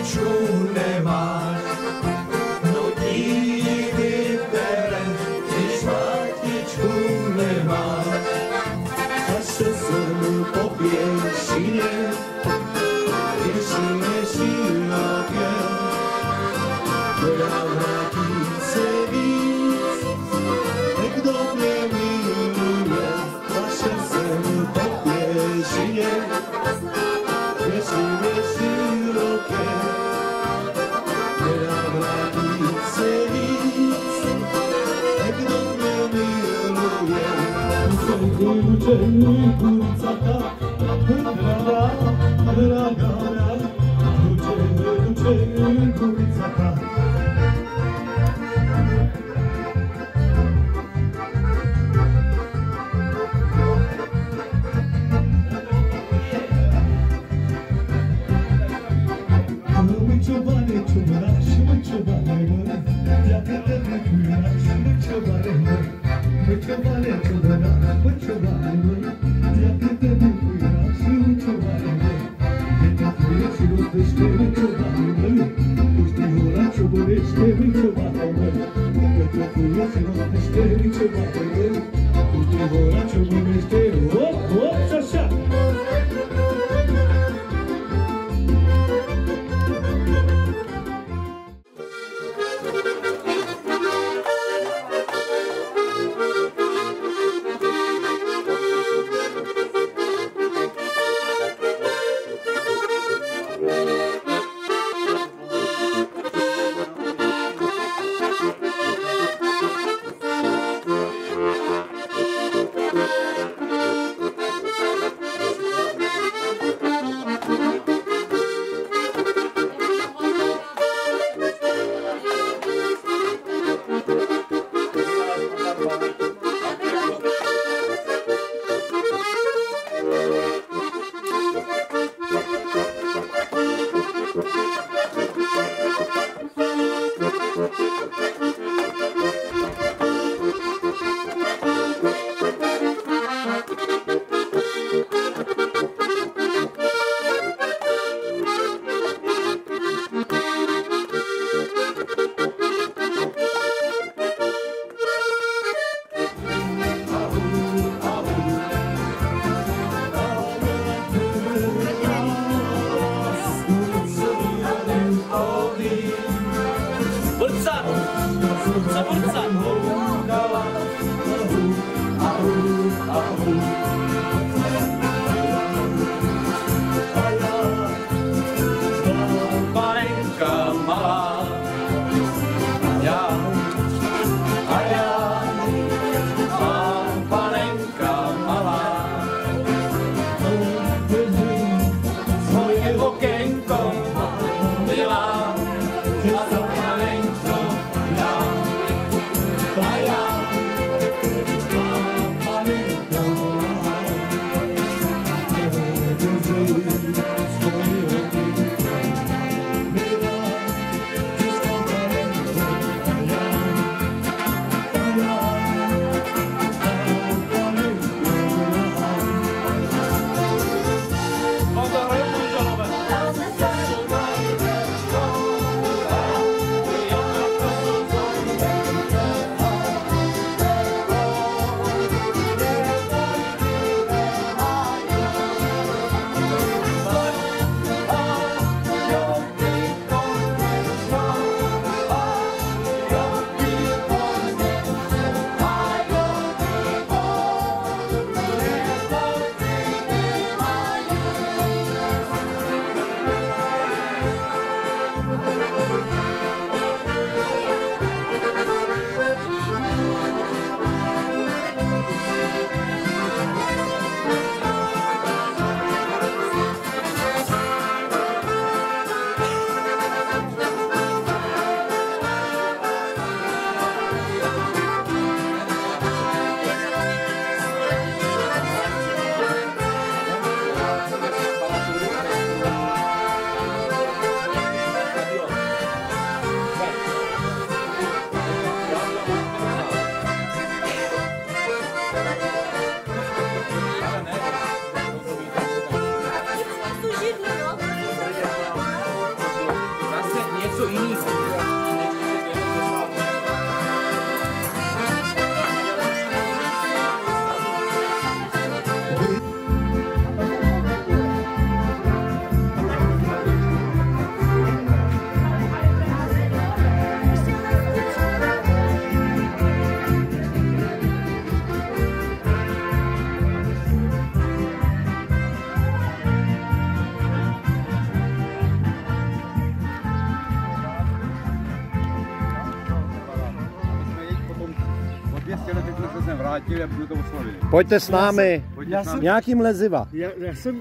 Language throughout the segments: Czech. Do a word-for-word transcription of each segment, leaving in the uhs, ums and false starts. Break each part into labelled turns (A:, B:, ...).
A: ciucciune masz. No nigdy teren, niż matki ciucciune masz. Zawsze synu po piersinie, piersinie silokie. Brał rakice widz, jak do mnie miluje. Zawsze synu po piersinie, piersinie silokie. Brał rakice widz, jak do mnie miluje. Uczeni kurcaka, draga, draga, uczeni, uczeni kurcaka. Wyczuwany czubarasz, wyczuwany mój, jak ten wyczuwarasz, wyczuwany mój. Wyczuwany czubarasz, wyczuwany mój, jak ten wyczuwarasz, wyczuwany mój.
B: Pojďte s námi,
C: Já jsem,
B: nějakým leziva.
C: já, já, jsem,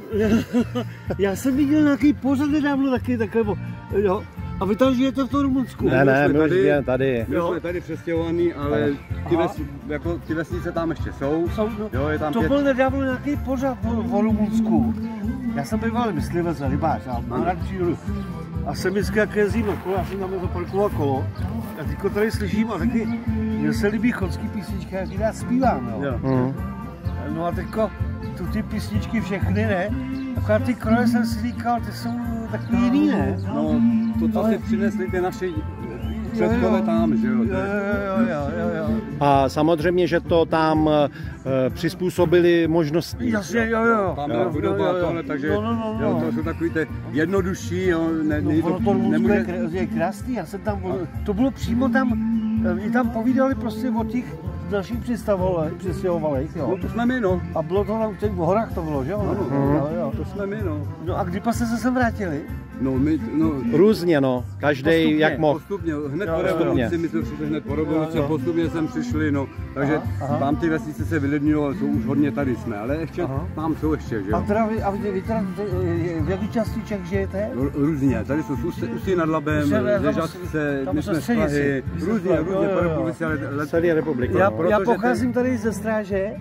C: já jsem viděl nějaký pořad nedávno taky takhle, jo. A vy tam žijete v tom Rumunsku?
B: Ne, ne, my už
D: tady,
B: žijeme tady.
D: My jsme tady přestěhovaný, ale ty, ves, jako, ty vesnice tam ještě jsou.
C: jsou no,
D: jo, je tam
C: to
D: pět...
C: byl nedávno nějaký pořad o, o Rumunsku. Já jsem býval myslivec a rybář a mám rád přírodu. A jsem vždycky jak jezdím na kolo, já jsem tam zaparkoval kolo. A teďko tady slyším a taky mně se líbí chodský písničky, jak rád zpívám, jo.
D: jo.
B: Mm.
C: No a teďko tu ty písničky všechny, ne? Akorát ty kroje jsem si říkal, ty jsou takový jiný, ne?
D: No, to, co
C: Ale-
D: si přinesli ty naši předkové tam, že jo.
C: Jo, jo, jo, jo, jo.
B: A samozřejmě, že to tam e, přizpůsobili možnosti.
C: Jasně, jo, jo.
D: Tam
C: Jo,
D: byla
C: jo,
D: chudoba
C: jo,
D: a
C: jo.
D: tohle, takže
C: No, no, no,
D: jo,
C: no.
D: to jsou takový ty jednodušší, jo, ne,
C: No,
D: není
C: ono
D: to,
C: to Rumunsko
D: nemůže...
C: je, krá- je krásný, já jsem tam, to bylo přímo tam, i tam povídali prostě o těch dalších přistěhovalech,
D: No
C: jo.
D: to jsme my, no.
C: A bylo to tam v těch horách to bylo, že jo?
D: Ano,
C: Jo, jo.
D: to jsme my, no.
C: No a kdy pak jste se sem vrátili?
D: No, my, no,
B: Různě, no. Každý
C: Postupně,
B: jak mohl.
D: postupně, hned
C: Jo,
D: po
C: jo,
D: revoluci,
B: jo.
D: my jsme přišli hned po revoluci,
C: Jo, jo.
D: postupně jsem přišli, no. Takže
C: Aha, aha.
D: tam ty vesnice se vylidnilo, jsou už hodně tady jsme, ale ještě
C: Aha.
D: tam jsou ještě, že
C: A
D: jo.
C: teda vy, a vy, vy teda, v jaké části Čech žijete?
D: R- Různě, tady jsou Ústí, Ústí nad Labem,
C: Ústí nad Labem,
D: Ležadce,
C: tam
D: my
C: jsou
D: jsme z
C: střednici.
D: Prahy,
C: Vy jste z
D: různě,
C: Prahy,
D: různě
C: jo, jo,
D: po
C: jo.
D: republice, ale let,
B: Celé republiky.
C: Já,
B: no.
C: já
D: protože
C: pocházím tady ze Stráže,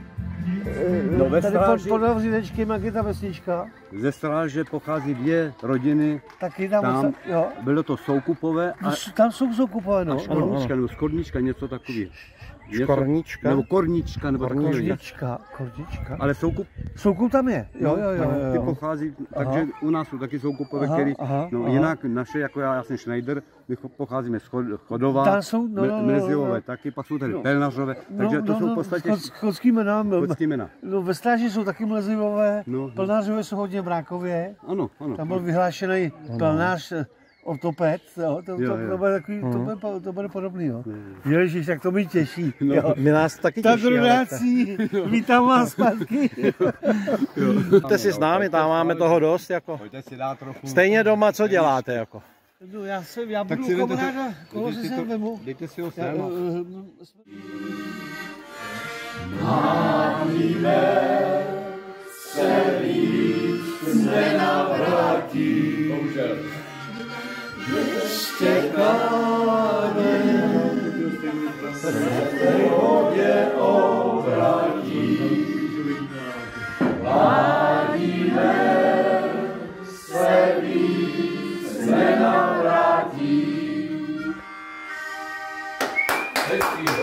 D: No, ve
C: tady pod,
D: Stráži-
C: pod Vavřinečkem, jak je ta vesnička,
D: ze Stráže pochází dvě rodiny,
C: taky tam,
D: tam
C: jo.
D: bylo to Soukupové a
C: No, tam jsou zoukupové, no.
D: Škornička, nebo Skornička, něco takového.
B: Škornička?
D: Nebo Kornička, nebo takového.
C: Kornička, kornička.
D: Ale Soukup,
C: Soukup tam je, jo, jo, jo. jo,
D: ty
C: jo.
D: pochází, takže u nás jsou taky Soukupové,
C: Aha,
D: který,
C: aha,
D: no
C: aha.
D: jinak naše, jako já, já jsem Schneider, my cho- pocházíme z Chod- Chodova,
C: Tam jsou, no, no, no,
D: Mezivové
C: no.
D: taky, pak jsou tady Pelnařové,
C: No,
D: takže to
C: no,
D: jsou
C: no,
D: v podstatě
C: chod- chodský jména,
D: chodský jména.
C: no, ve Stráži jsou taky mlezivové,
D: No.
C: Plnářové jsou hodně v Rákově,
D: Ano, ano.
C: tam byl vyhlášený plnář eh, ortoped, jo, to, to,
D: Jo,
C: to,
D: jo.
C: to, bude takový, to, bude, po- to bude podobný, jo. Ježiš, tak to mě těší, jo.
B: My nás taky
C: Tak
B: těší, ale
C: rodáci, vítám vás zpátky.
B: Pojďte si s námi, tam máme toho dost, jako.
D: Pojďte si dát trochu.
B: Stejně doma, co děláte, jako.
C: No, já, jsem, já
D: Tak
C: budu
D: si dejte
C: kamaráda,
D: to-
C: koho si
D: dejte si
C: sem
D: to-
C: vemu.
D: Dejte si ho
C: Já,
D: sem.
C: eh,
A: Hezký.